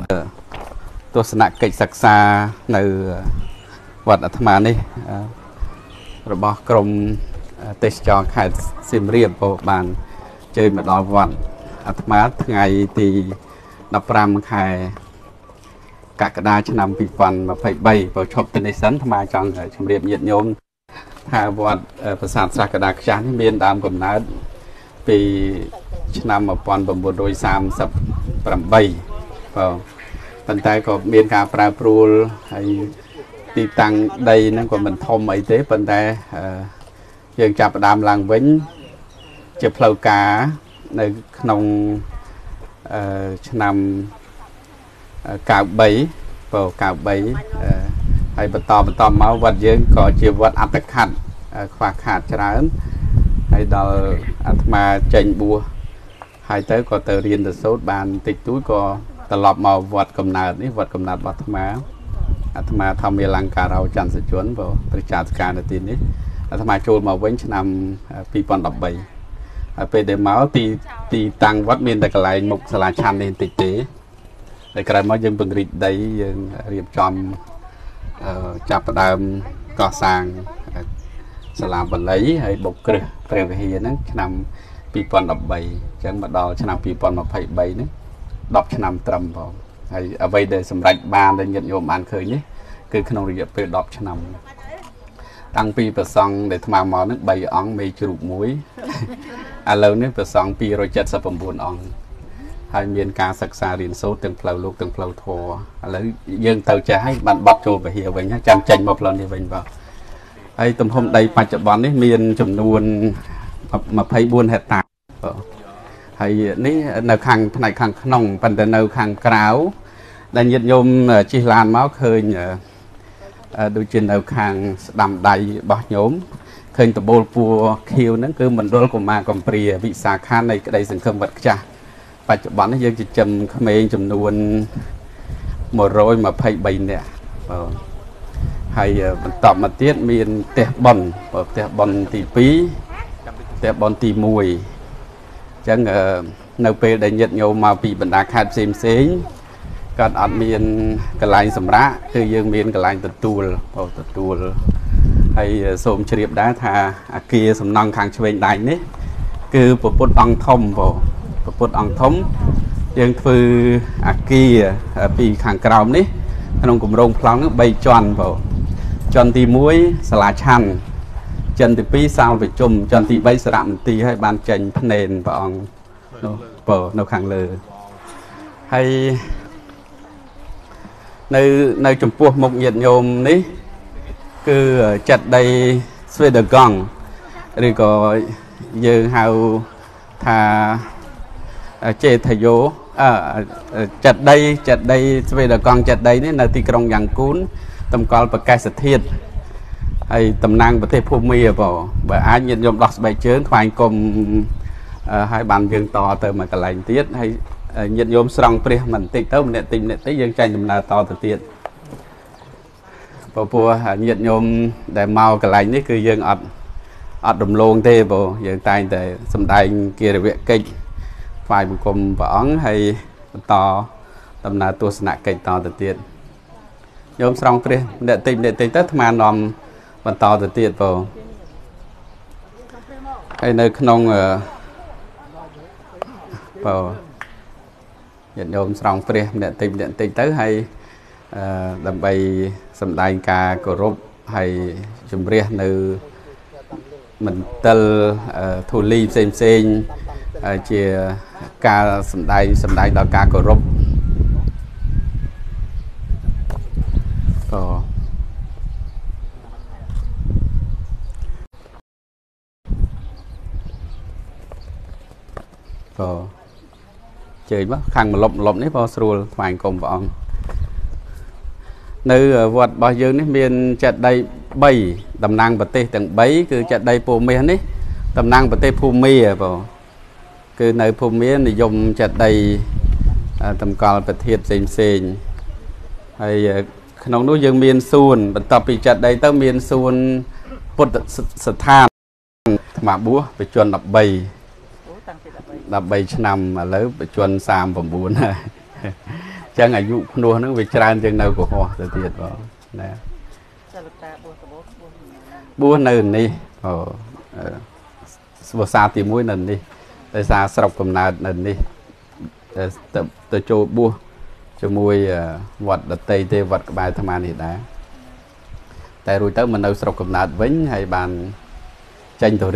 ទស្សនកិច្ចសិក្សានៅវត្តអាត្មានេះរបស់ក្រមទេសចរខេត្តសៀមរាបបានជើញមកដល់វត្តអាត្មាថ្ងៃទី15ខែកក្កដាឆ្នាំ2023បើឈប់ទៅនេះសិនអាត្មាចង់ជម្រាបញាតិញោមថាវត្តប្រាសាទស្រះកដាខ្ចាស់នេះមានដើមកំណើតពីឆ្នាំ1938ប៉ុន្តែក៏មានការប្រែប្រួលហើយទីតាំងដីហ្នឹងក៏មិនធំអីទេប៉ុន្តែយើងចាប់ផ្ដើមឡើងវិញជាផ្លូវការនៅក្នុងឆ្នាំ93ហើយបន្តមកវត្តយើងក៏ជាវត្តអត្តខត្តខ្វះខាតច្រើនហើយដល់អាត្មាចេញបួសហើយទៅក៏ទៅរៀនទៅសូត្របានតិចតួចក៏ត្រឡប់មកវត្តកំណើតនេះវត្តកំណើតរបស់អាត្មាធម្មលង្ការោច័ន្ទសជនព្រះចាស្ការនៅទីនេះអាត្មាចូលមកវិញឆ្នាំ2013ហើយពេលដែលមកទីតាំងវត្តមានតែកន្លែងមុខសាលាឆាន់នេះបន្តិចទេហើយក្រោយមកយើងពង្រីកដីយើងរៀបចំចាប់ផ្ដើមកសាងសាលាបាលីហើយបុកគ្រឹះព្រះវិហារហ្នឹងឆ្នាំ2013អញ្ចឹងមកដល់ឆ្នាំ2023ហ្នឹង10ឆ្នាំត្រឹមផងហើយអ្វីដែលសម្រេចបានដែលញាតិញោមបានឃើញនេះគឺក្នុងរយៈពេល10ឆ្នាំតាំងពីប្រសង់ដែលថ្មមកហ្នឹង3អង្គមេជ្រូក1ឥឡូវនេះប្រសង់279អង្គហើយមានការសិក្សារៀនសូត្រទាំងផ្លូវលោកទាំងផ្លូវធម៌ឥឡូវយើងទៅចេះហើយបានបត់ចូលពហិវិញចាំចេញមកផ្លូវនេះវិញបាទហើយទំហំដីបច្ចុប្បន្ននេះមានចំនួន24ហិកតាហើយនេះនៅខាងផ្នែកខាងក្នុងប៉ុន្តែនៅខាងក្រៅដែលញាតិញោមជិះឡានមកឃើញដូចជានៅខាងស្ដាំដៃរបស់ញោមឃើញដបូលពួរខៀវហ្នឹងគឺមណ្ឌលកុមារកំព្រាវិសាខានៃក្តីសង្ឃឹមវត្តខ្ចាស់បច្ចុប្បន្ននេះយើងចិញ្ចឹមក្មេងចំនួន123នាក់ហើយបន្តមកទៀតមានផ្ទះបុណ្យផ្ទះបុណ្យទី2ផ្ទះបុណ្យទី1អញ្ចឹងនៅពេលដែលញាតិញោមមកពីបណ្ដាខេត្តផ្សេងគាត់អត់មានកន្លែងសម្រាប់គឺយើងមានកន្លែងទទួលហើយសូមជ្រាបដែរថាអាគារសំណង់ខាងឆ្វេងដៃនេះគឺពពុទ្ធអង្គធំពពុទ្ធអង្គធំយើងធ្វើអាគារពីខាងក្រោមនេះក្នុងគម្រោងប្លង់3ជាន់ជាន់ទី1សាលាឆាន់ជាន់ទី2សាលប្រជុំជាន់ទី3សារមន្ទីរហើយបានចេញភ្នែនព្រះអង្គនៅខាងលើហើយនៅចំពោះមុខញាតិញោមនេះគឺចាត់ដីស្វេដកង់ឬក៏យើងហៅថាចេថយោចាត់ដីស្វេដកង់ចាត់ដីនេះនៅទីក្រុងយ៉ាងគូនតម្កល់ប្រកាសធាតុហើយតំណាងប្រទេសភូមាបើអាចញាតិញោមដោះស្បែកជើងថ្វាយគុំហើយបានយើងតទៅមួយកន្លែងទៀតហើយញាតិញោមស្រង់ព្រះមិនតិចទៅម្នាក់តិចយើងចាញ់ដំណើរតទៅទៀតព្រោះញាតិញោមដែលមកកន្លែងនេះគឺយើងអត់រំលងទេយើងតែងតែសំដែងគារវកិច្ចថ្វាយបង្គំព្រះអង្គហើយបន្តដំណើរទស្សនកិច្ចតទៅទៀតញោមស្រង់ព្រះម្នាក់តិចទៅអាត្មានាំបន្តទៅទៀតហើយនៅក្នុងញាតិញោមស្រង់ព្រះម្នាក់តិចទៅហើយដើម្បីសម្ដែងការគោរពហើយជំរះនៅមន្ទិលធូលីផ្សេងជាការសម្ដែងដល់ការគោរពជើញមកខាងម្លប់នេះស្រួលថ្វាយគុំព្រះអង្គនៅវត្តរបស់យើងនេះមានចេតិយ3តំណាងប្រទេសទាំង3គឺចេតិយពោមាសនេះតំណាងប្រទេសភូមាគឺនៅភូមានិយមចេតិយតម្កល់ប្រធានផ្សេងហើយក្នុងនោះយើងមានសួនបន្ទាប់ពីចេតិយទៅមានសួនពុទ្ធស្ថានថ្មបួសបច្ចុប្បន្ន13ឆ្នាំឥឡូវបច្ចុប្បន្ន39ហើយ chẳng ai dụ nô nó về tràn chừng nào của họ từ tiệt vào nè bua nền đi bua xa tìm mũi nền đi tại sao sọc cầm nát nền đi từ chỗ bua cho mùi vật đặt tây tê vật bài tham ăn thì đã tại rồi tới mình đâu sọc cầm nát vĩnh hay bàn tranh tổ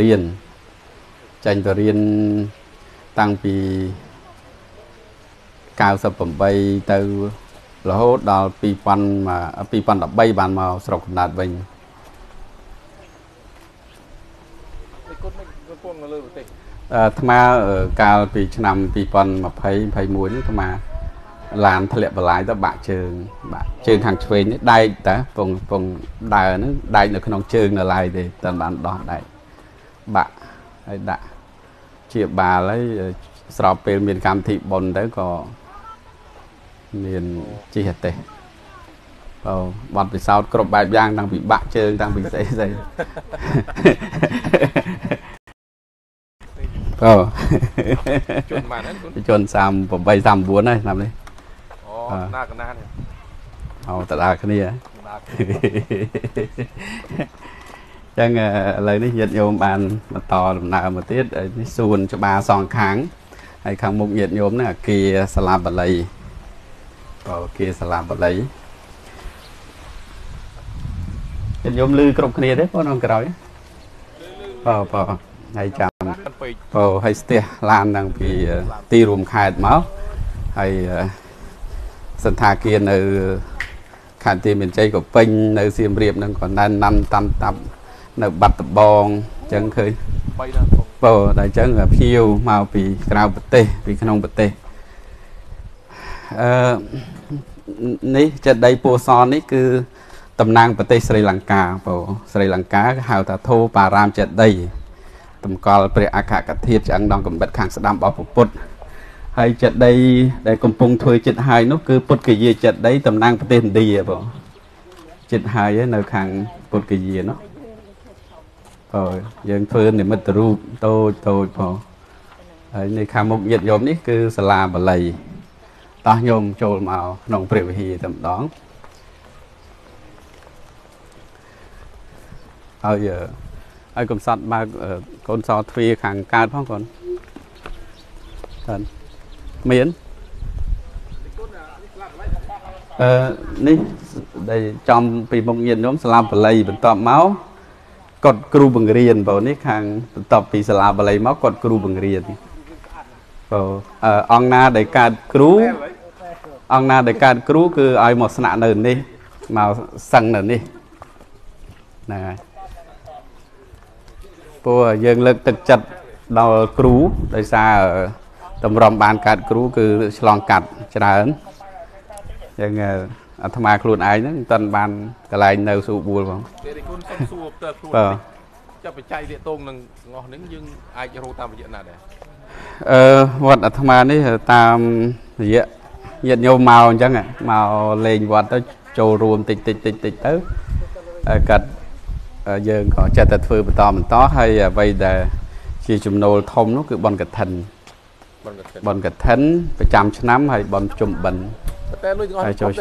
riêng tăng vì cao sập bầm bay từ là hốt đào pi pan đập bay bàn màu sọc cầm nát vĩnh tham ở cao pi năm pi pan mà phải muốn tham làm thay lệ lại đó bạn trường hàng thuê nhé đây ta vùng đài nó đây là cái nông trường là lại thì tận bạn đó đây bạn đã chia bà lấy sọp về miền Cam thị bồn đấy có miền chi hết tệ bọn vì sao cột bài giang đang bị bạn chơi đang bị dậy chôn xàm bay xàm buồn này làm đi tại là cái này chẳng lấy đi nhiệt nhôm bàn mà to nào một tiết xuân cho 3 song kháng hay kháng một nhiệt nhôm là kia salad bật lấy kia salad bật lấy nhiệt nhôm lư cột kia đấy con ông cái đó hay chạm hay stia lan đang bị ti rùm khai máu hay sân thà kia ở khả tiền miền Tây của Pinh nơi Siem Reap đang còn đang năm tập nơi bạch bong chân khơi đại chân là phiêu màu bị cào bật tê bị khăn bật tê ní trận đây po son ní cứ tầm năng bật tê Sri Lanka hào ta thô bà ram trận đây tầm cò pre aka thiết chẳng đang cầm bật khang đam bảo phục bút hay trận đây để cùng pung thuê trận hai nó cứ bút cái gì trận đấy tầm năng tên đi bộ trận hai ấy nơi khang bút cái gì nó rồi dân thuê để mất ru tôi bộ này khang một nhiệt nhóm ní cứ sala bà lầy ta nhôm trôi màu nông pre hi tầm đó giờ ai cùng sát ba con so thuê khang cao phong còn miễn ní đây trong vì một nhiệt nhóm sala bà lầy vẫn tọa máu cột cừu bằng riền vào ní khang tập vì sala bà lầy máu cột cừu bằng riền ông na để cạt cừu cứ ai một sạn nền đi màu xanh nền đi nè po dương lực thực chất đào cừu tại sao tầm rồng bàn cạt cừu cứ long cạt trả ấn nhưng tham gia luôn ai nữa tân ban cái này nêu sụ buồn không cho phải chạy điện tôn là ngon nếu như ai cho tam diện nào đấy vật tham gia đấy tam diện nhiệt nhiều màu chẳng ạ màu lên vật tới trâu ruộng tịch tới cắt dương có chạy tật phơi mình to hay vây để chỉ chùm nồi thông nó cứ bon gật thánh phải chăm nắm hay bon chùm bệnh hay cho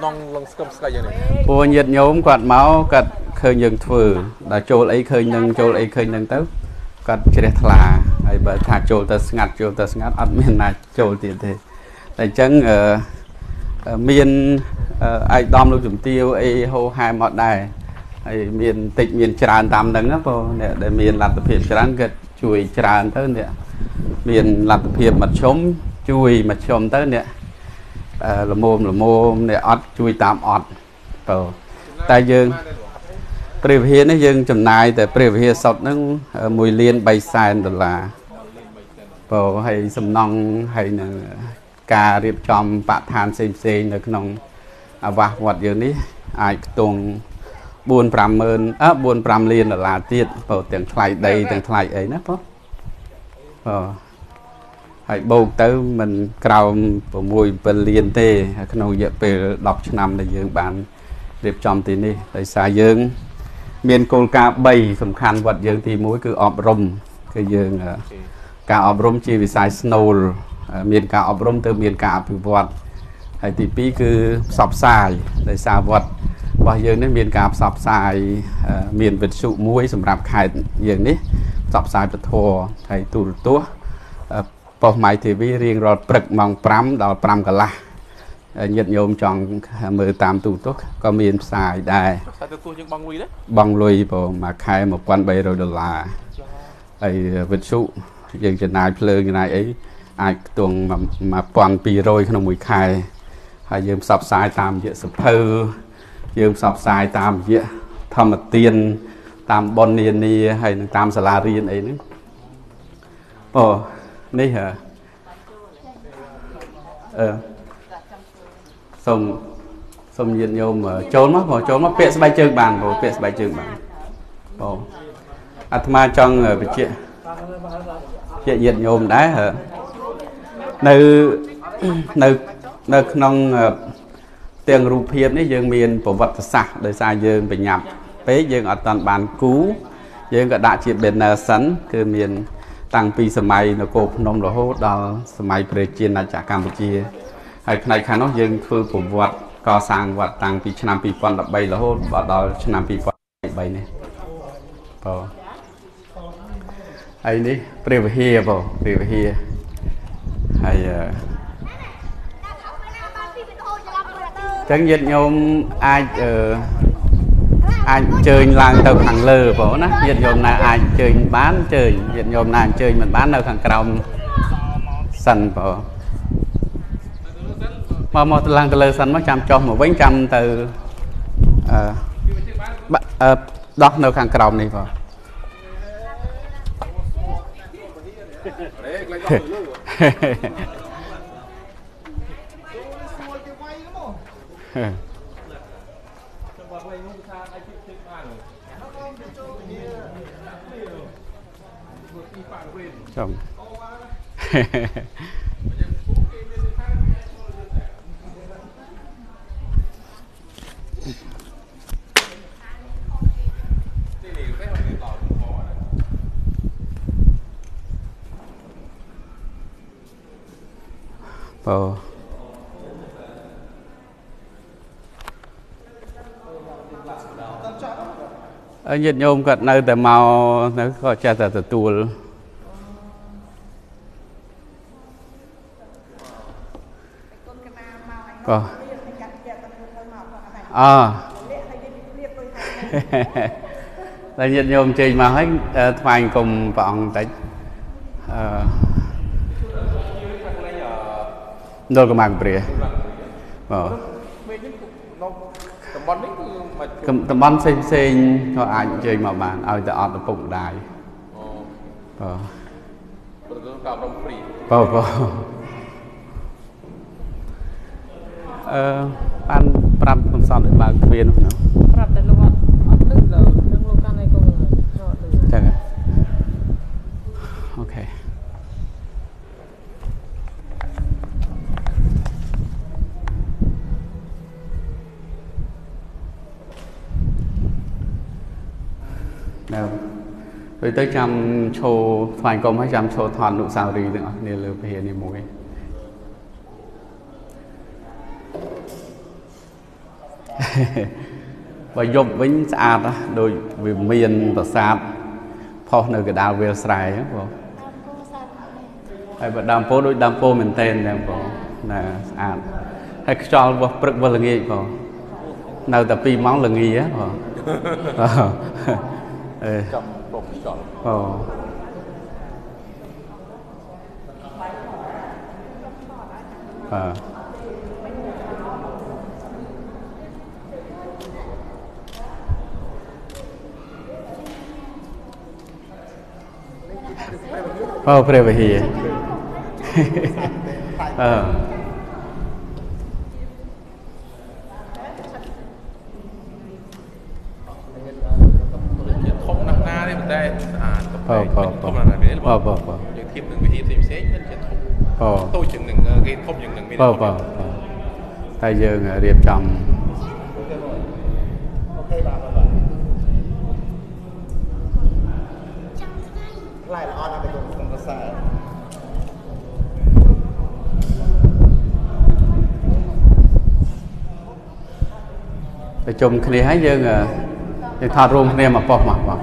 nắm nhiệt nhóm quạt máu cắt khơi nhân phơi đã trâu ấy khơi nhân tới cắt chết là hay bởi thả trâu ta ngắt ăn miên là trâu tiền thế tại chân miên ai đom lúc chùm tiêu ai hô hai mọt đài miền tịch miền tràn tam đấng á po để miền làm tập hiệp tràn gật chui tràn tới nè miền làm tập hiệp mặt chống chui mặt chống tới nè là mồm nè ót chui tam ót tại dương Priv hiên ấy dương chấm nai tại Priv hiên sọt nó mùi liên bay sai là hay sầm nong hay cà riệp chom bạ than xem được nong và vật dương ní ai tuồng buồn pram liên là tiết vào tiếng thay đây tiếng thay ấy nè hãy bầu tới mình cào vào mùi bên liên tê không dễ về đọc năm để dương bạn đẹp trong tí đi tại sao dương miền cô ca bay sầm khăn vật dương thì mũi cứ ọp rôm cái dương ca ọp rôm chi vì sai snow miền ca ọp rôm từ miền ca bị vật ហើយទី2គឺផ្សព្វផ្សាយដោយសារវត្តរបស់យើងនេះមានការផ្សព្វផ្សាយមានវិទ្យុមួយសម្រាប់ខេត្តយើងនេះផ្សព្វផ្សាយពធហើយទូរទស្សន៍ប៉ុស្តិ៍ម៉ៃធីវីរៀងរាល់ព្រឹកម៉ោង5ដល់5កន្លះញាតិញោមចង់មើលតាមទូរទស្សន៍ក៏មានផ្សាយដែរផ្សាយទូរទស្សន៍យើងបង់លុយទេបង់លុយបងមួយខែ$1,300ហើយវិទ្យុយើងចំណាយភ្លើងចំណាយអីអាចខ្ទង់1,200ក្នុងមួយខែហើយយើងផ្សព្វផ្សាយតាមរយៈសភៅយើងផ្សព្វផ្សាយតាមរយៈធម្មទានតាមបុណ្យនានាហើយនឹងតាមសាលារៀនអីហ្នឹងអូនេះសូមញាតិញោមចូលមកបងចូលមកពាក់ស្បែកជើងបានបងពាក់ស្បែកជើងបានបងអាត្មាចង់បញ្ជាក់ញាតិញោមដែរនៅក្នុងទាំងរូបភាពនេះយើងមានប្រវត្តិសាស្ត្រដោយសារយើងបញ្ញាប់ពេកយើងអត់តាន់បានគូយើងក៏ដាក់ជា banner សិនគឺមានតាំងពីសម័យនគរភ្នំរហូតដល់សម័យព្រះជាណាចក្រកម្ពុជាហើយផ្នែកខាងនោះយើងធ្វើប្រវត្តិកសាងវត្តតាំងពីឆ្នាំ2013រហូតដល់ឆ្នាំ2023នេះបងហើយនេះព្រះវិហារបងព្រះវិហារហើយចឹងញាតិញោមអាចអញ្ជើញឡើងទៅខាងលើបងណាញាតិញោមណាអាចអញ្ជើញបានអញ្ជើញញាតិញោមណាអញ្ជើញមិនបាននៅខាងក្រោមសិនបងមកឡើងទៅលើសិនមកចាំចុះមកវិញចាំទៅដោះនៅខាងក្រោមនេះបងចំញាតិញោមគាត់នៅតែមកនៅក៏ចេះតែទទួលក៏តែញាតិញោមជើញមកហើយថ្វាយគុំព្រះអង្គបន្តិចដល់កម្លាំងព្រះបាទតំបន់នេះគឺតំបន់ផ្សេងក៏អាចអញ្ជើញមកបានឲ្យតែអត់ឪពុកម្ដាយបាទប្រទល់ការរំព្រីបាទបានប្រាប់កំសត់ឲ្យបើកទ្វារនោះប្រាប់តែលោកអត់លឺលើនឹងលោកកាន់ឯងក៏អត់លឺចឹងអូខេពេលទៅចាំឈោថ្វាយកុំឲ្យចាំឈោថតអនុស្សាវរីយ៍ទាំងអស់គ្នាលើព្រះនេះមួយបើយប់វិញស្អាតណាស់ដូចវាមានប្រាសាទផុសនៅកណ្ដាលវាលស្រែហ្នឹងបងហើយបើដើមពោធិ៍ដូចដើមពោធិ៍មែនតើហ្នឹងបងណាស្អាតហើយខ្យល់វាស់ព្រឹកវាល្ងាចបងនៅតែ2ម៉ោងល្ងាចហ៎បងចាំពុកខ្យល់ព្រះវិហារតែស្អាតទៅធំណាស់នេះបងយើងធៀបនឹងវិធីផ្សេងៗមិនជាធំតូចជាងនឹងគេធំជាងនឹងមានតែយើងរៀបចំអូខេបាទផ្លែល្អណាស់ទៅក្នុងភាសាជុំគ្នាហើយយើងថតរួមគ្នាមកប៉ុស្តិ៍មក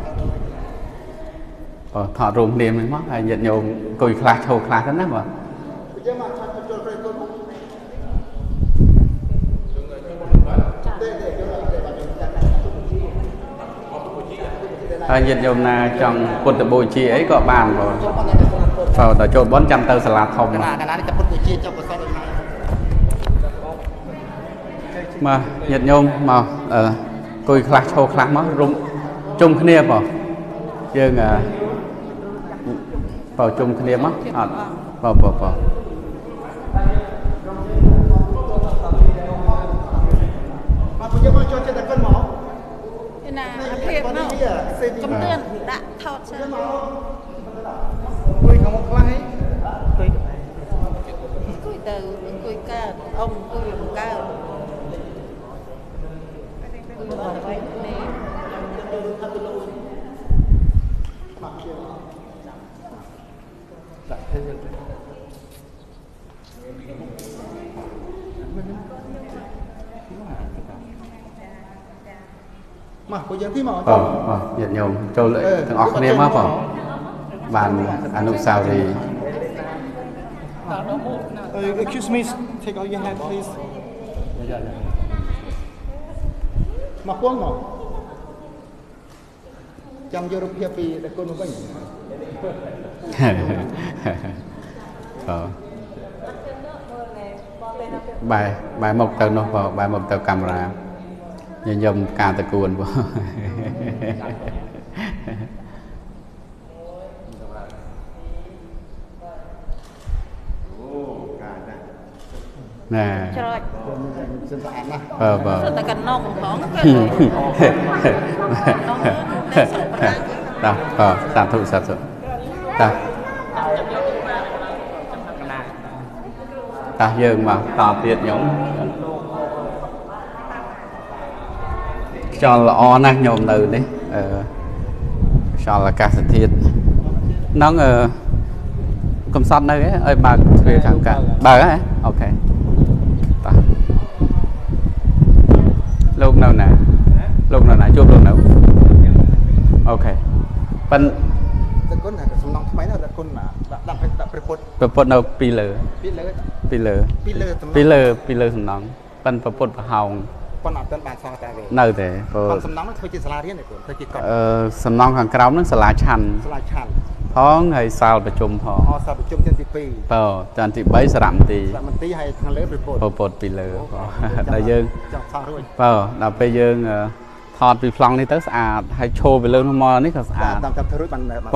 ថតរួមគ្នាមកហើយញាតិញោមអង្គុយខ្លះឈោខ្លះទៅណាបងហើយញាតិញោមណាចង់ពុទ្ធបូជាអីក៏បានបងដល់ចូលបន់ចាំទៅសាលាធំណានេះតែពុទ្ធបូជាចុះកសលឲ្យមកញាតិញោមមកអង្គុយខ្លះឈោខ្លះមករុំជុំគ្នាបងយើងជុំគ្នាមកអត់បងមកពួកយើងមកចូលចិត្តតែគិនមកឯណាអាភិបមកកំទឿនដាក់ថតសិនអង្គុយខាងមុខខ្លះហីអង្គុយទៅអង្គុយកើតអ៊ំអង្គុយកើតមកពួកយើងទីមកញាតិញោមចូលទាំងអស់គ្នាមកបងបានអនុស្សាវរីយ៍ Excuse me, take all your hand, please. មកពុំមកចាំយករូបភាពពីដកូនមកវិញបែរមកទៅនោះបងបែរមកទៅកាមេរ៉ាញញឹមការតកួនបងណែច្រត់សិនស្អាតណាស់សិនតែកណ្ណងផងគេសាធុតាយើងមកតទៀតញោមខ្យល់ល្អណាស់ញោមនៅនេះខ្យល់អាកាសធាតុហ្នឹងកំសត់នៅឲ្យបើកទ្វារខាងកើតបើកហ៎អូខេតោះលោកនៅណាជួបលោកនៅអូខេប៉ិនតើគុណសំណងថ្មីណាតើគុណដាក់ព្រះពុទ្ធនៅពីលើសំណងប៉ិនព្រះពុទ្ធប្រហោងប៉ុន្តែអត់ទាន់បានសងតែវិញនៅតែប៉ុន្តែសំណងនោះធ្វើជាសាលារៀនទេគុណធ្វើជាកត់សំណងខាងក្រោមហ្នឹងសាលាឆាន់ផងហើយសាលប្រជុំផងសាលប្រជុំទី2ចាន់ទី3សារមន្ទីរហើយខាងលើព្រះពុទ្ធពីលើដល់យើងចង់សោះរួចដល់ពេលយើងថតពីប្លង់នេះទៅស្អាតហើយឈោពីលើនោះមកនេះក៏ស្អាតតាមធ្វើរួចបានណែ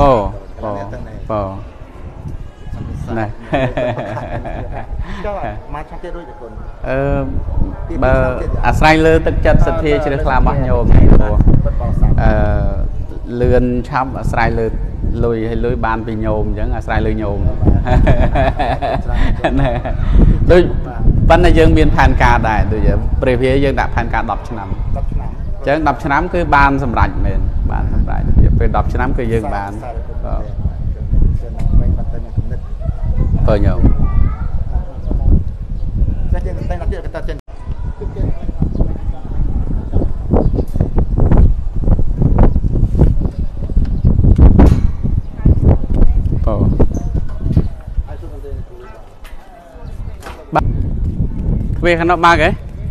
ចូលមកឆាក់ទៀតរួចទេគុណបើអាស្រ័យលើទឹកចិត្តសទ្ធាជ្រះថ្លារបស់ញោមលឿនឆាប់អាស្រ័យលើលុយឲ្យលុយបានពីញោមអញ្ចឹងអាស្រ័យលើញោមដូចប៉ុន្តែយើងមានផែនការដែរដូចព្រះវិហារយើងដាក់ផែនការ10ឆ្នាំអញ្ចឹង10ឆ្នាំគឺបានសម្រេចមែនបានសម្រេចពេល10ឆ្នាំគឺយើងបានបើញោមតែយើងតែដាក់ទៀតក៏ចេញទ្វារខាងនោះបើកហ៎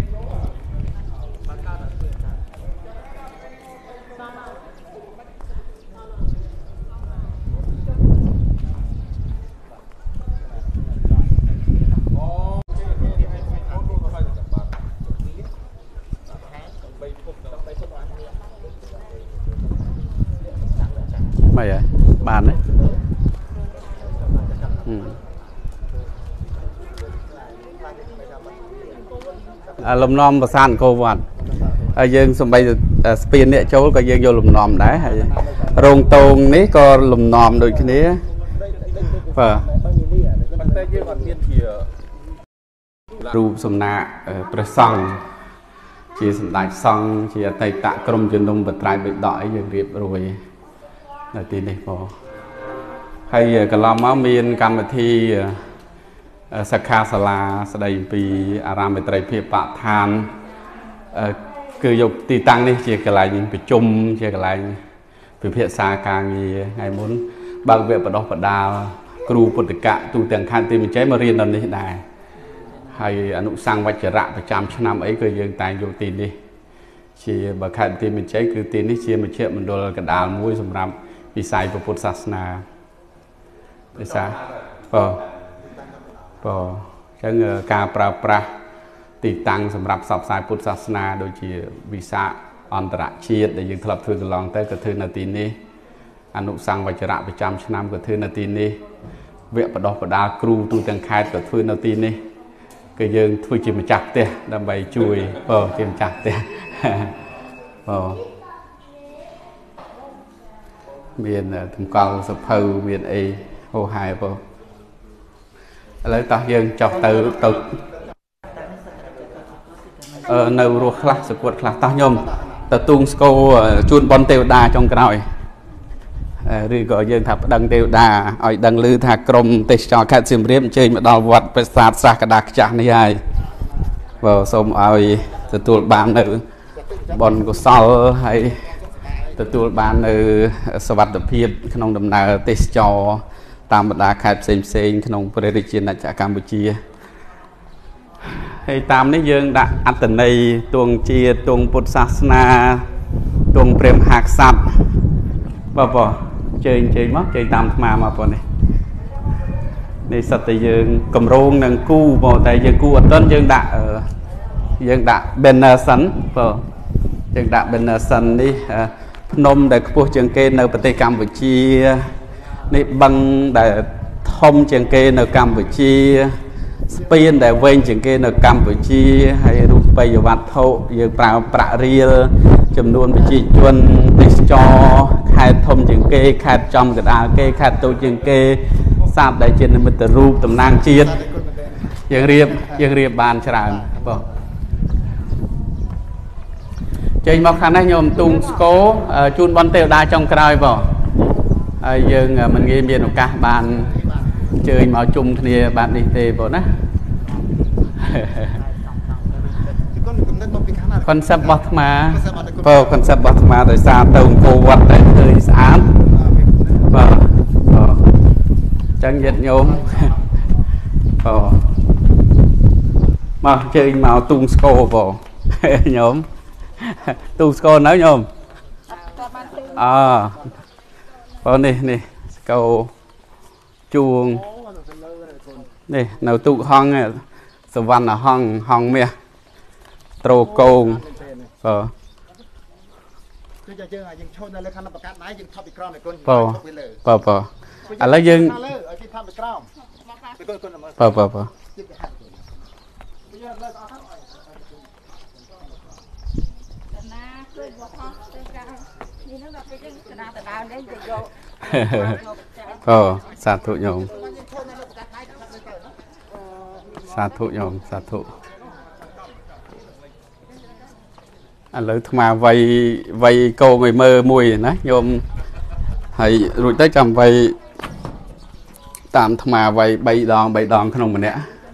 មិនហ៎បានទេលំនាំប្រាសាទអង្គរវត្តហើយយើងសំបីស្ពាននេះចូលក៏យើងយកលំនាំដែរហើយរោងតោងនេះក៏លំនាំដូចគ្នាបាទតែយើងអត់មានជារូបសំណាកព្រះសង្ឃជាសម្ដេចសង្ឃជាអតីតក្រុមជំនុំបត្រៃបិដកអីយើងរៀបរួយនៅទីនេះផងហើយកន្លងមកមានកម្មវិធីសិក្ខាសាលាស្ដីពីអារាមមេត្រីភាពបឋាន cứ dục tì tăng đi chỉ cái lại bị chung chỉ cái lại bị phiệt xa càng gì ngày muốn bằng việc bắt đầu bắt đào kêu bột cả tu tiền khăn tìm chế mà riêng lần đi này hay anh sang vạch trở rạ phải chăm cho năm ấy cứ dừng tài dục tin đi chỉ bà khăn tìm mình chế cứ tin đi chia mình chuyện mình đồ cái đào mũi sầm rắm bị sai vào bột sát na để sao chẳng cả praตีตังสำหรับสอบสายพุทธศาสนาโดยที่วิสาอันตรชีตได้ยังทลับถือกลองแต่กระทือนาทีนี้อนุสังวัจระประจำชนามกระทือนาทีนี้เวะประดอกประดาครูตูตังคายกระทือนาทีนี้ก็ยังช่วยจิมจักเตะดำใบช่วยจิมจักเตะเมียนถึงกองสะเพอเมียนเอโหหายแล้วต่อยังจอกตือនៅរស់ខ្លះសកួតខ្លះតោះខ្ញុំតទូងស្គរជូនបនទេវតាចុងក្រោយឬក៏យើងថាប្តឹងទេវតាឲ្យដឹងឮថាក្រុមទេសចរខេត្តសៀមរាបអញ្ជើញមកដល់វត្តប្រាសាទសាសកដាខ្ចាស់នេះហើយសូមឲ្យទទួលបាននៅបនកុសលហើយទទួលបាននៅសុវត្ថិភាពក្នុងដំណើរទេសចរតាមបណ្ដាខេត្តផ្សេងៗក្នុងព្រះរាជាណាចក្រកម្ពុជាហើយតាមនេះយើងដាក់អត្តន័យទងជាទងពុទ្ធសាសនាទងព្រាហ្មណ៍ហាក្សត្របងជើញមកជើញតាមអាត្មាមកបងនេះសិតតែយើងកម្រងនឹងគូបងតែយើងគូអត់ទាន់យើងដាក់ banner សិនបងយើងដាក់ banner សិននេះភ្នំដែលខ្ពស់ជាងគេនៅប្រទេសកម្ពុជានេះបឹងដែលធំជាងគេនៅកម្ពុជាស្ពានដែលវែងជាងគេនៅកម្ពុជាហើយរូបិយវត្ថុយើងប្រើប្រាក់រៀលចំនួនប្រជាជនទេសចរខេត្តធំជាងគេខេត្តចំកណ្ដាលគេខេត្តតូចជាងគេសាបដែលជានិមិត្តរូបតំណាងជាតិយើងរៀបបានច្រើនបងចេញមកខាងនេះខ្ញុំទូងស្គរជូនបនទេវតាចុងក្រោយបងហើយយើងមិនងាយមានឱកាសបានជើញមកជុំគ្នាបាទនេះទេបងណាconcept របស់អាត្មាconcept របស់អាត្មាដោយសារទៅអង្គរវត្តដែលឃើញស្អាតបាទចឹងញាតិញោមមកជើញមកទូងស្គរបងញោមទូងស្គរនៅញោមបងនេះស្គរជួងនេះនៅទូកហងសវណ្ណហងមាសត្រកងគឺយើងឈោនៅលើខាងប្រកាសដៃយើងថប់ពីក្រោមឯកូនថប់ពីលើឥឡូវយើងលើឲ្យគេថប់ពីក្រោមពីកូនមើលណាគឺបោះថោះទៅកានេះនឹងដល់ពេលយើងកណាតដើមនេះទៅយកសាធុញោមសាធុញោមសាធុឥឡូវថ្មវៃកោឲ្យមើលមួយណាញោមហើយរួចទៅចាំវៃតាមថ្មវៃ3ដងក្នុងម្នាក់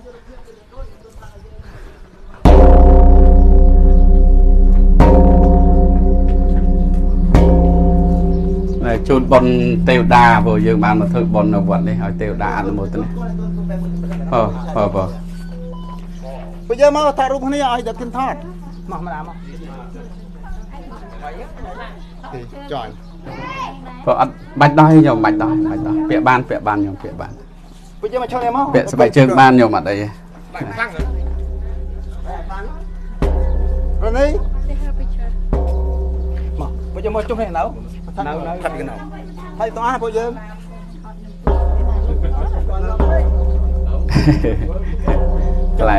ជូនបុណ្យទេវតាព្រោះយើងបានមកធ្វើបុណ្យនៅវត្តនេះឲ្យទេវតាអនុមោទនាbây giờមកថតរូបគ្នាឲ្យដល់គិនថតមកម្ដងមកចយព្រោះអត់បាច់ដោះខ្ញុំបាច់ដោះពាក់បានខ្ញុំពាក់បានbây giờមកឈរមកពាក់ស្បែកជើងបានខ្ញុំអត់អីខ្លាំងរនេះមកbây giờមកជុំនេះនៅថតពីនៅហើយតោះពួកយើងកន្លែង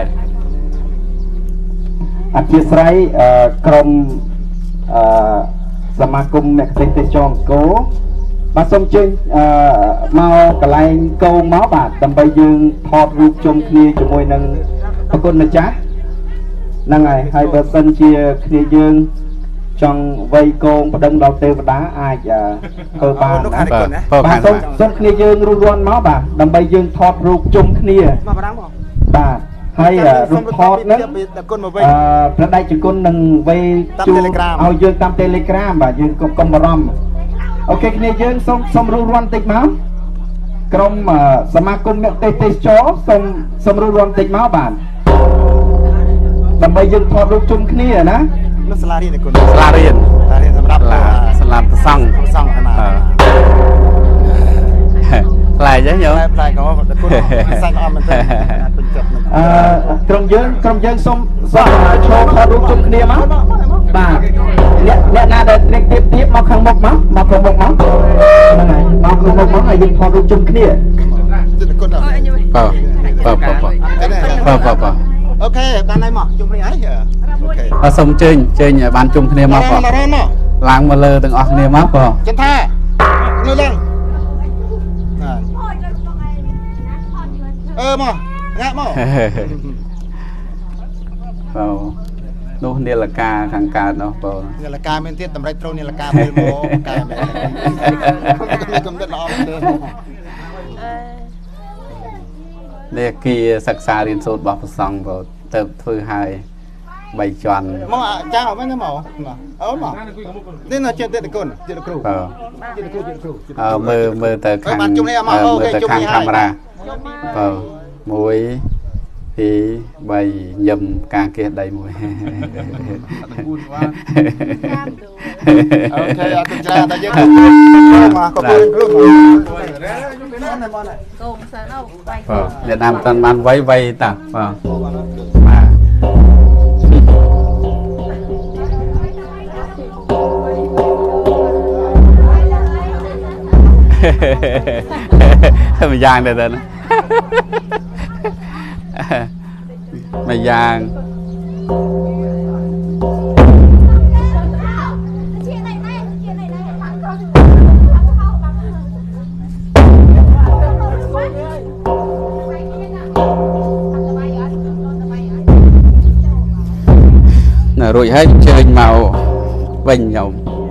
អធិស្ឋានក្រុមសមាគមអ្នកទេសចរអង្គរបាទសូមជើញមកកន្លែងកោងមកបាទដើម្បីយើងថតរូបជុំគ្នាជាមួយនឹងប្រគុណម្ចាស់ហ្នឹងហើយបើសិនជាគ្នាយើងចង់វៃកងប្តឹងដល់ទេវតាអាចធ្វើបានបាទសូមគ្នាយើងរួមរាន់មកបាទដើម្បីយើងថតរូបជុំគ្នាមកបារាំងបាទហให้รูปพอร์ตนั้นพระได้จุกุลหนึ่งไว้จูเอายืนตามเทเลกราฟแบบยืนกลมบรมโอเคเนี่ยยืนสมรู้รวนติดมั้งกรมสมาคมเตะโจสมรู้รวนติดมั้งบ้านทำไมยืนพอรูปจุ่มขี้นะนักสลาเรียนคุณสลาเรียนสำหรับสลับซ่องขนาดปลายเยอะๆปลายเขาคุณสั่งออมมันเป็นจุดกรมยืนสมโชว์พอรูปจุ่มขี้มั้งบ้านเนี่ยน่าจะเล็กทิพมาข้างบกมั้งมาข้างบกมั้งมาข้างบกมั้งไอ้ยืนพอรูปจุ่มขี้เปล่าโอเคบ้านไหนหมอจุ่มขี้ไอ้เหรอโอเคสมเจนบ้านจุ่มขี้มาป่ะล้างมาเลยตั้งออกขี้มาป่ะจันท่าเรื่องหมองะหมอนู่นเนลกาขังการเนาะป่ะเนลกาเป็นเทียบตำไรโตรเนลกาเป็นโมกาเป็นกำลังร้องเนี่ยกี่ศึกษาเรียนสูตรบอกสองป่ะเติบฟื้นหายใบจวนหมอเจ้าไม่ใช่หมอหมอนี่น่าเชื่อเด็กคนเด็กครูมือเตะขังมือเตะขังธรรมดามวยthì bày nhầm càng kia đầy mùi ok tôi ra ta giúp mà có quyền luôn Việt Nam toàn ban vay ta mà mình giang đây đây mày giang nè rồi hết chơi màu vinh nhộng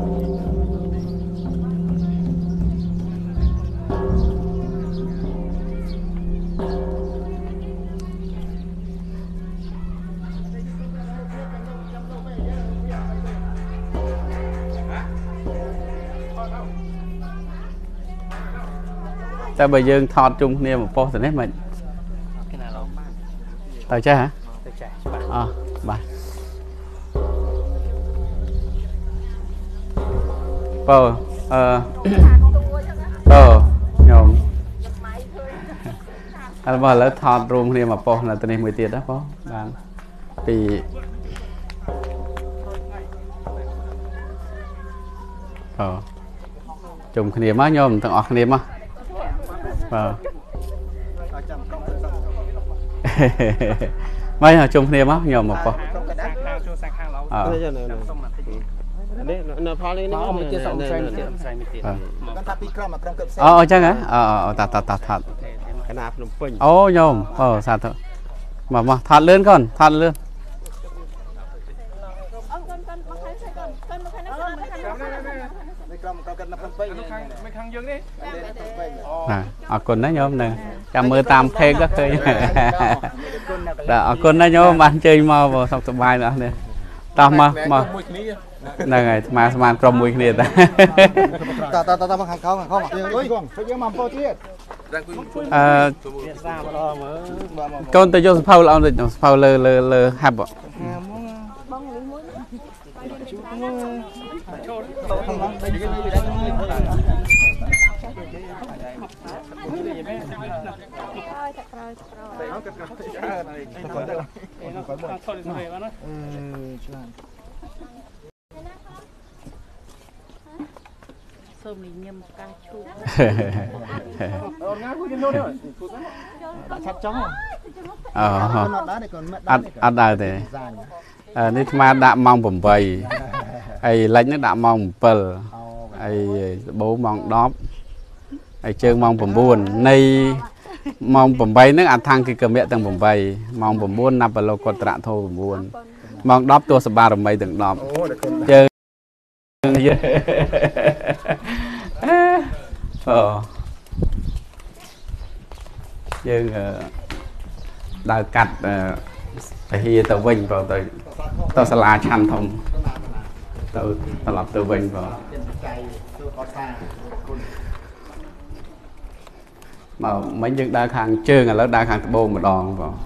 ta bây giờ thọt chung niềm một po thì nét mình tao chơi hả bài nhom anh bảo là thọt rùm niềm một po là từ này 10 tiền đó po bạn vì chung cái niềm á nhom thằng ọt niềm á mấy hả chung thêm á nhiều một con chắc á thật ô nhôm sao thôi mà thật lên con thật lên con đó nhôm nè chăm mưa tam phê các thứ con đó nhôm bạn chơi mò vào sọc sọc bài nữa nè tao mà này ngày mà cầm mùi kia ta ta mà hàng không con tôi cho phao lao được phao lơ hấp ạ ăn đây thì nít ma đã mong bẩm bày ai lấy nó đã mong bờ ai bố mong đóp ai chơi mong bẩm buồn nay mong bẩm bay nước ăn thang thì cầm mẹ từng bẩm bay mong bẩm buồn nằm vào lô con trạ thô bẩm buồn mong đóp tua sập ba bẩm bay từng đóp chơi đào cắt hi tàu vinh vào tàu sả lá chăn thông tàu lọp tàu vinh vào mà mấy những đa hàng chơi là lớp đa hàng bô một đòn vào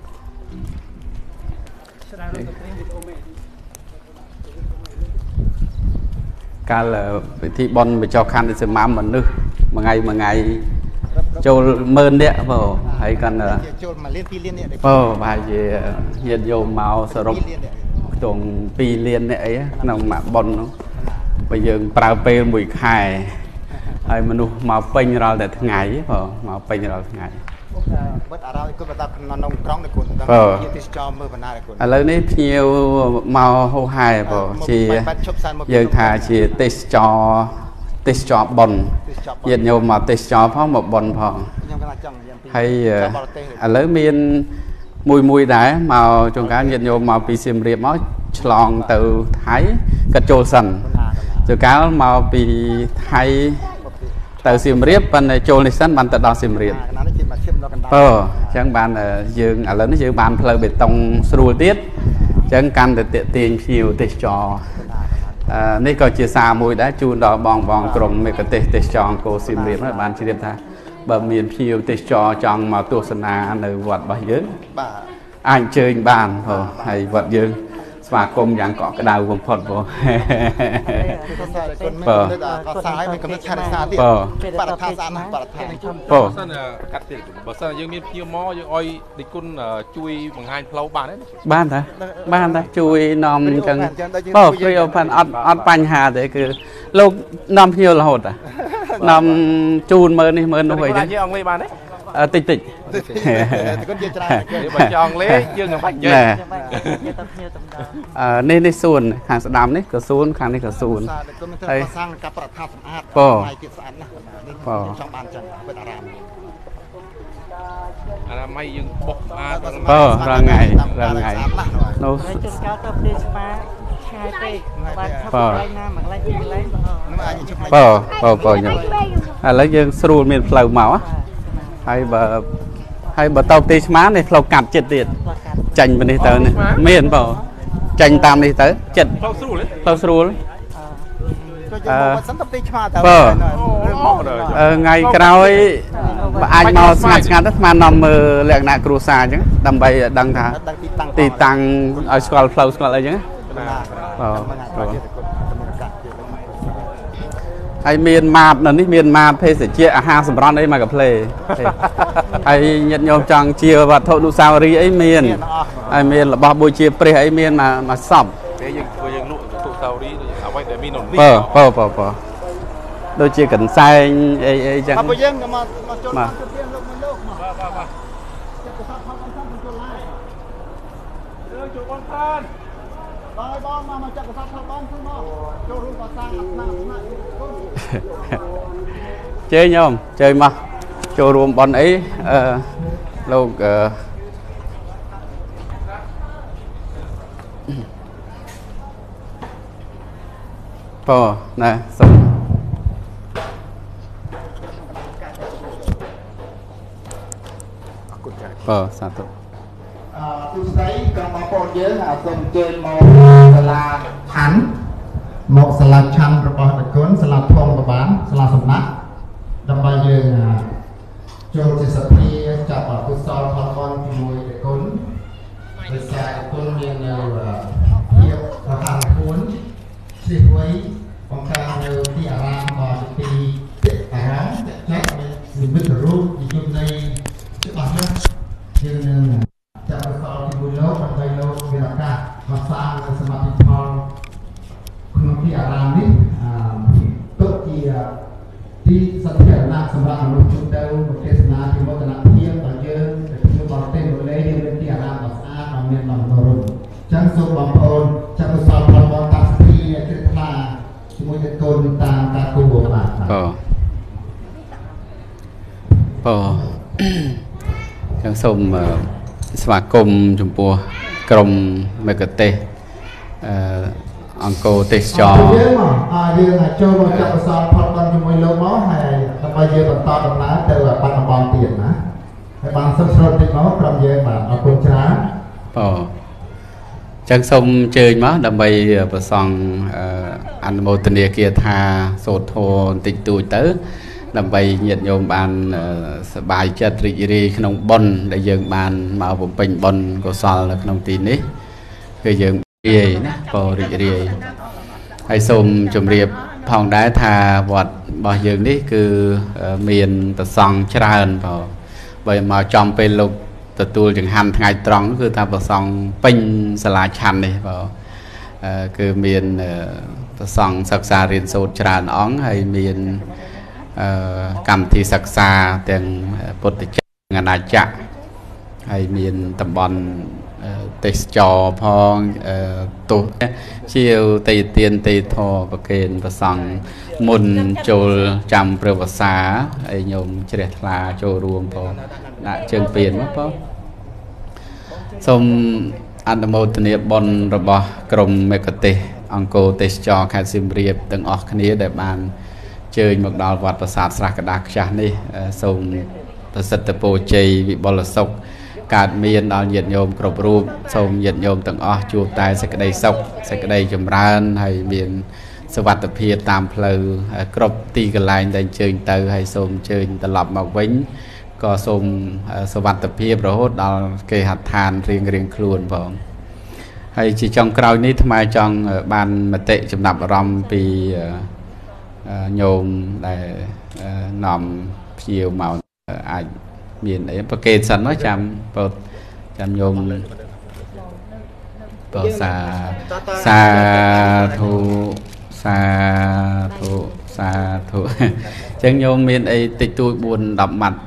ca là thì bon bị cho khăn thì sẽ mám mà nước mà ngày châu mơn đấy vào hay cần là vài gì nhiệt dầu màu sờ rộng tuồng pi liên đấy ấy nòng mà bon nó bây giờ prao pe mùi khai ai mà nu màu pin rồi để ngày vào màu pin rồi ngày lấy nấy nhiều màu hô hài vào chỉ giờ thà chỉ test cho bồn nhiệt nhiều mà test cho phong một bồn phong hay lấy miên mùi đá màu trong cá nhiệt nhiều màu bị xiêm riệp máu lòn từ thái cắt trâu sần từ cá màu bị thái từ xiêm riệp bên trâu lịch sân ban từ đó xiêm riệp chẳng bạn dương ở lớn dương bạn phơi bê tông sưu tiết chẳng căn để tiền nhiều test cho nên có chia xa mùi đã chun đó bong crom mấy cái test cho cô xiêm riệp các bạn chỉ điểm tha bờ miền nhiều test cho trong mà tu sơn na nơi vật bao nhiêu anh chơi bàn hay vật dương và cùng dạng có cái đào gồm phật vô ban ta chui nằm chẳng khi phần ăn bánh hà để cứ lúc nằm nhiều là hột nằm chun mơn đi mơn nó vậy chứ tịch nên đi xuân hàng đám đấy cửa xuân hàng này cửa xuân đây ra ngày nó lấy dương sưu miền phèo máu hay bờ tàu tê má này phèo cạp chết tiệt chành bên đây tới này miền bảo chành tam đi tới chết phèo sưu ngày cao ấy anh mau ngắt đất mà nằm lẹn nạ cru xa chứ đầm bay đăng thả tì tăng ở school flow school ấy chứ hay miền mạt là miền mạt thế sẽ chia ha sầm ron đấy mà gặp play hay nhận nhau chẳng chia và thâu đủ sao ri ấy miền hay miền là bao buổi chia pre ấy miền mà sập đôi chia cảnh sai ấy chẳng mà chơi nhau chơi mà chơi rùm bọn ấy lâu nè xong sao thôi tôi thấy con máu con nhớ là xong chơi màu là thắn một salad chăn rồi bỏ được cuốn salad thong và bán salad sầm nát đâm bao giờ cho chỉ sắp đi chặt vào tôi sau con mùi để cuốn rồi xài cuốn miền hiệu và hàng cuốn xịt quấy còn càng nhiều thì làm và thì tảng chắc mình biết được luôn thì hôm nay trước mặt nhé nhưng chặt vào sau thì mùi lâu và tay lâu vì là cả và sang là sầm nát thì thon không thì làm đi tốt thìสัตว์ที่น่าสำหรับมนุษย์จุดเดิมเทศนาที่วัฒนธรรมเที่ยวต่อเยอะที่บางเต้นเลยที่เป็นที่อาราสะอาดเราเมียนลำตรุจังสุบางคนจังสอบพลตัดที่คิดพลาสมุทรโกนตามตากูบมาจังสมสมาคมจุมปัวกรมเมกเตអង្គទេសចរយើងចូលមកចាក់ផ្សោតផុតបានជាមួយលោកមកហើយដើម្បីយើងបន្តដំណើរទៅបាត់ដំបងទៀតណាហើយបានសិក្សាតិចមកក្រុមយើងបាទអរគុណច្រើនចឹងសូមអញ្ជើញមកដើម្បីប្រសង់អនុមោទនាគាថាសូត្រធម៌បន្តិចតួចទៅដើម្បីញាតិញោមបានសប្បាយចិត្តរីករាយក្នុងបុណ្យដែលយើងបានមកបំពេញបុណ្យកុសលនៅក្នុងទីនេះគឺយើងរាយណាក៏រីករាយហើយសូមជម្រាបផងដែរថាវត្តរបស់យើងនេះគឺមានប្រសង់ច្រើនបើមកចំពេលលោកទទួលចង្ហាន់ថ្ងៃត្រង់គឺថាប្រសង់ពេញសាលាឆាន់នេះគឺមានប្រសង់សិក្សារៀនសូត្រច្រើនអង្គហើយមានកម្មវិធីសិក្សាទាំងពុទ្ធចក្រអាណាចក្រហើយមានតំបន់ទេសចរផងទោះជាតេទៀនតេធរប្រកេនប្រសង់មុនចូលចាំព្រះវស្សាហើយញោមជ្រះថ្លាចូលរួមផងដាក់ជើងពៀនមកបងសូមអនុមោទនាបុណ្យរបស់ក្រុមមេកទេសអង្គរទេសចរខេត្តសៀមរាបទាំងអស់គ្នាដែលបានជើញមកដល់វត្តប្រាសាទស្រះកដាខ្ចាស់នេះសូមប្រសិទ្ធពរជ័យវិបុលសុខកើតមានដល់ញាតិញោមគ្រប់រូបសូមញាតិញោមទាំងអស់ជួបតែសេចក្តីសុខសេចក្តីចម្រើនហើយមានសុវត្ថិភាពតាមផ្លូវគ្រប់ទីកន្លែងដែលអញ្ជើញទៅហើយសូមអញ្ជើញត្រឡប់មកវិញក៏សូមសុវត្ថិភាពរហូតដល់គេហដ្ឋានរៀងខ្លួនផងហើយជាចុងក្រោយនេះថ្មចង់បានមតិចំណាប់អារម្មណ៍ពីញោមដែលនាំភ្ញៀវមកអាចមានអីប្រកេតសិនមកចាំពោតចាំញោមបសាធុចឹងញោមមានអីតិចតួច4-10ម៉ាត់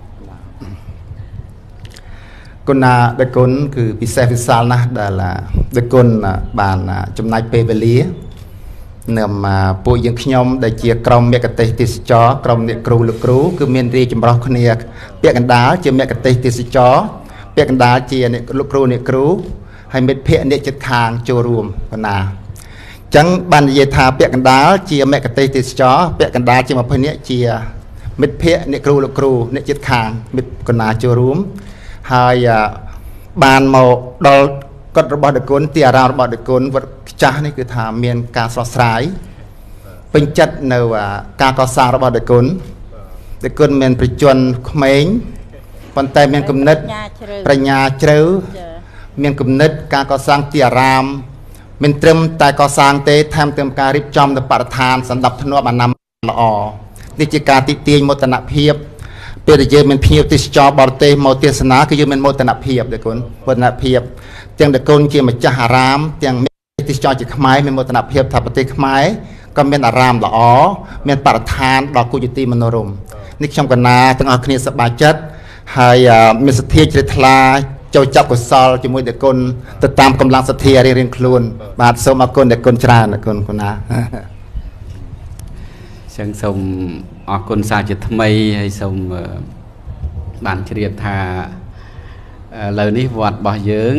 គុណដឹកគុណគឺពិសេសវិសាលណាស់ដែលដឹកគុណបានចំណាយពេលវេលានៅពួកយើងខ្ញុំដែលជាក្រុមមេកទេសទេសចរក្រុមអ្នកគ្រូលោកគ្រូគឺមានរាយចម្រុះគ្នាពាក្យកណ្ដាលជាមេកទេសទេសចរពាក្យកណ្ដាលជាអ្នកលោកគ្រូអ្នកគ្រូហើយមិត្តភ័ក្តិអ្នកជិតខាងចូលរួមបណ្ណាអញ្ចឹងបាននិយាយថាពាក្យកណ្ដាលជាមេកទេសទេសចរពាក្យកណ្ដាលជា20នាក់ជាមិត្តភ័ក្តិអ្នកគ្រូលោកគ្រូអ្នកជិតខាងមិត្តកណ្ដាលចូលរួមហើយបានមកដល់កฎរបស់ដឹកគុណទីអារាមរបស់ដឹកគុណវត្តខ្ចាស់នេះគឺថាមានការស្រស់ស្រាយពេញចិត្តនៅការកសាងរបស់ដឹកគុណមានប្រជជនក្មេងប៉ុន្តែមានគំនិតប្រាជ្ញាជ្រៅមានគំនិតការកសាងទីអារាមមិនត្រឹមតែកសាងទេថែមទាំងការរៀបចំទៅបរិស្ថានសម្ដាប់ធ្នាប់អនាមល្អនេះជាការទីទាញមោទនភាពពេលដែលយើងមានភ្ញៀវទេសចរបរទេសមកទេសនាគឺយើងមានមោទនភាពដឹកគុណមោទនភាពទាំងដឹកគុណជាម្ចាស់អារាមទាំងទេសចរជាខ្មែរមានមោទនភាពថាប្រទេសខ្មែរក៏មានអារាមល្អមានបរិស្ថានដ៏គួរជាទីមនោរម្យនេះខ្ញុំកណាទាំងអស់គ្នាសប្បាយចិត្តហើយមានសទ្ធាជ្រះថ្លាចូលចាប់កុសលជាមួយដឹកគុណទៅតាមកម្លាំងសទ្ធារៀងខ្លួនបាទសូមអរគុណដឹកគុណច្រើនដឹកគុណកណាចឹងសូមអរគុណសាជាថ្មីហើយសូមបានជ្រាបថាឥឡូវនេះវត្តរបស់យើង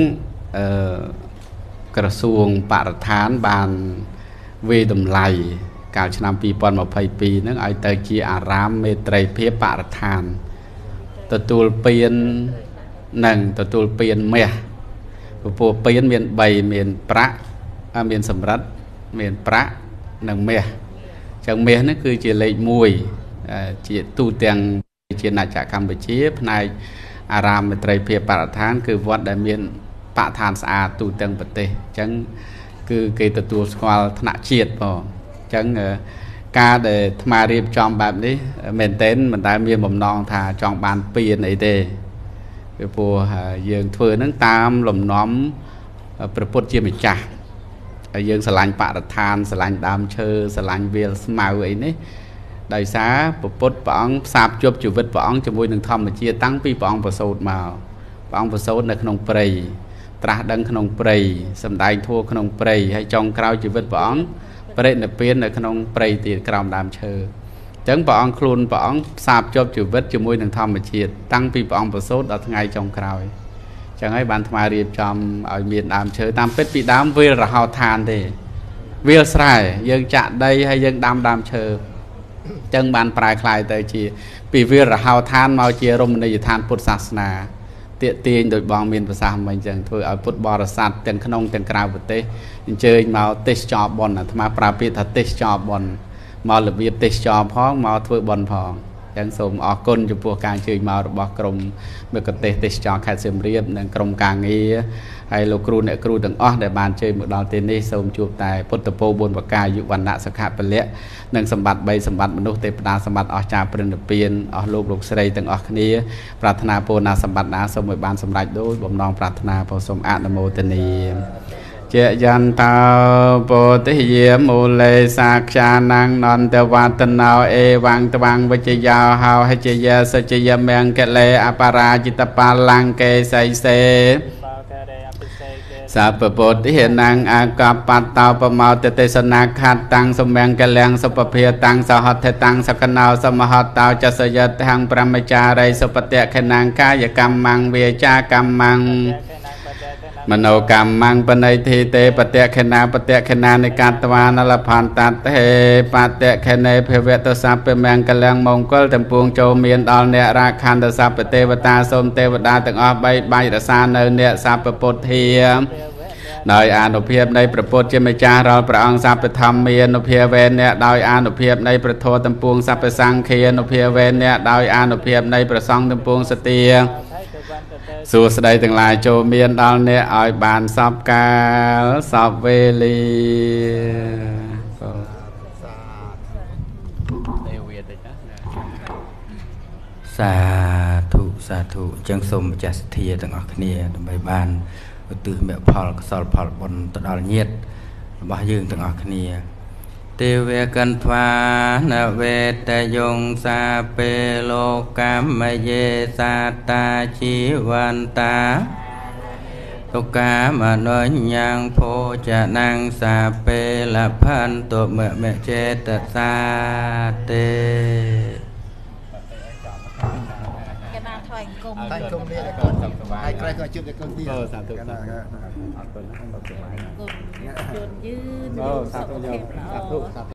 ក្រសួងបរិស្ថានបានវាយតម្លៃកាលឆ្នាំ2022ហ្នឹងឲ្យទៅជាអារាមមេត្រីភាពបរិស្ថានទទួលពាននិងទទួលពានមាសពពោះពានមាន3មានប្រាក់មានសម្រិទ្ធមានប្រាក់និងមាសចឹងមាសនេះគឺជាលេខ1ជាទូទាំងជាណាចក្រកម្ពុជាផ្នែកអារាមមេត្រីភាពបរិស្ថានគឺវត្តដែលមានបរិស្ថានស្អាតទូទាំងប្រទេសអញ្ចឹងគឺគេទទួលស្គាល់ថ្នាក់ជាតិបងអញ្ចឹងការដែលថ្មរៀបចំបែបនេះមែនទែនមិនដែលមានបំណងថាចង់បានពានអីទេពីព្រោះយើងធ្វើហ្នឹងតាមលំនាំព្រះពុទ្ធជាម្ចាស់ហើយយើងស្រឡាញ់បរិស្ថានស្រឡាញ់ដើមឈើស្រឡាញ់វាលស្មៅអីនេះដោយសារព្រះពុទ្ធព្រះអង្គផ្សារភ្ជាប់ជីវិតព្រះអង្គជាមួយនឹងធម្មជាតិតាំងពីព្រះអង្គប្រសូតមកព្រះអង្គប្រសូតនៅក្នុងព្រៃត្រាស់ដឹងក្នុងព្រៃសម្ដែងធម៌ក្នុងព្រៃហើយចុងក្រោយជីវិតព្រះអង្គបរិនិព្វាននៅក្នុងព្រៃទៀតក្រោមដើមឈើអញ្ចឹងព្រះអង្គខ្លួនព្រះអង្គផ្សារភ្ជាប់ជីវិតជាមួយនឹងធម្មជាតិតាំងពីព្រះអង្គប្រសូតដល់ថ្ងៃចុងក្រោយអញ្ចឹងហើយបានថ្មរៀបចំឲ្យមានដើមឈើតាមពិតពីដើមវាលរហោឋានទេវាលស្រែយើងចាក់ដីហើយយើងដាំដើមឈើចឹងបានប្រែคล้ายទៅជាពីវារហោឋានមកជារមណីយដ្ឋានពុទ្ធសាសនាទាក់ទាញដោយបងមានប្រសាសន៍មិញចឹងធ្វើឲ្យពុទ្ធបរិស័ទទាំងក្នុងទាំងក្រៅប្រទេសអញ្ជើញមកទេសចរបុណ្យអាត្មាប្រើពាក្យថាទេសចរបុណ្យមករបៀបទេសចរផងមកធ្វើបុណ្យផងចឹងសូមអរគុណចំពោះការអញ្ជើញមករបស់ក្រុមមគ្គុទ្ទេសក៍ទេសចរខេត្តសៀមរាបនិងក្រុមការងារហើយលោកគ្រូអ្នកគ្រូទាំងអស់ដែលបានជួយមកដល់ទីនេះសូមជួបតែពុទ្ធពរ4ប្រការយុវណ្ណៈសុខៈពលៈនិងសម្បត្តិ3សម្បត្តិមនុស្សទេវតាសម្បត្តិអស្ចារ្យព្រឹនិព្វានអស់លោកស្រីទាំងអស់គ្នាប្រាថ្នាពរណាសម្បត្តិណាសូមឲ្យបានសម្រេចដោយបំណងប្រាថ្នាផងសូមអនុមោទនាជាយន្តោពោធិយាមូលេសាខ្យានាងនន្តវតណោអេវងត្វាំងវិជ្ជយោហោហិជ្ជយសច្ចយមង្គលេអបរាជិតបាលង្កេសៃសេសាពពុទ្ធិនាងអកបតោបមោទទេសនាខាត់តាំងសមង្គលំសុពភាតាំងសហត្ថតាំងសកណោសមហតោចសយតហੰប្រមចារីសុបតៈខនាងកាយកម្មងវាចាកម្មងមនោកម្មងបណៃធីទេបតៈខណាបតៈខណានិកាតវានលផន្តតេបតៈខនេភវតសัพពមង្គលំមង្គលទាំងពួងចូលមានដល់អ្នករាខន្តសัพពទេវតាសូមទេវតាទាំងអស់បីបាច់រក្សានៅអ្នកសัพពពុទ្ធាដោយអានុភាពនៃព្រះពុទ្ធជាម្ចាស់រាល់ព្រះអង្គសัพពធម្មានុភាវេអ្នកដោយអានុភាពនៃព្រះធម៌ទាំងពួងសัพពសង្ឃានុភាវេអ្នកដោយអានុភាពនៃព្រះសង្ឃទាំងពួងសទាសួស្តីទាំងឡាយចូលមានដល់អ្នកឲ្យបានសពកាលសពវេលាសាធុសាធុចឹងសូមម្ចាស់សទ្ធាទាំងអស់គ្នាដើម្បីបានឧទ្ទិសមគ្គផលកុសលផលបុណ្យទៅដល់ញាតិរបស់យើងទាំងអស់គ្នាទេវកន្ធ្វានវេតយងសាពេលោកម្មយេសាតាជីវន្តាទុកាមនោញ្ញងភោចនាងសាពេលផន្តុមចេតសាទេ cái nào thôi cùng tay cùng đi lại con hai cây coi chụp để con đi sao tự sao cùng chôn dư sắp